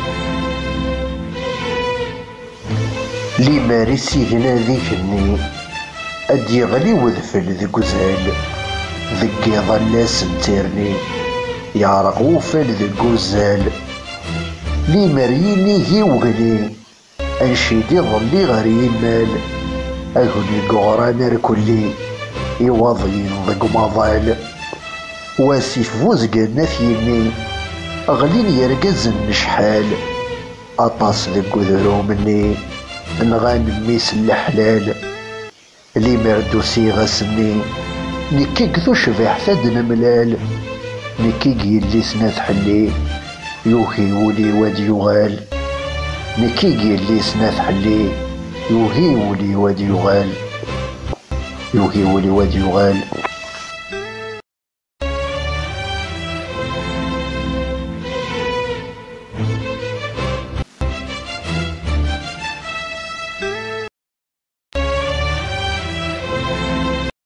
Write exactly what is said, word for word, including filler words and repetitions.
لي مارسي هنا ذيكني أد يغلي وذفل ذك وزهل ذك يظل سنتيرني يعرق وفل ذك وزهل لي مريني هي وغني أنشيدي ظلي غري مال أغني قغران ركلي يوضين ذك مظال واسيف وزقنا فيني أغلين يرقز النشحال أطاس ذك وذرو مني نغانم ميس الحلال لي مردو صيغة سني نكي كذو شبح ثدنا ملال نكي يلي سنات حلي يوهي ولي واد يغال نكي يلي سنات حلي يوهي ولي واد يغال يوهي ولي واد يغال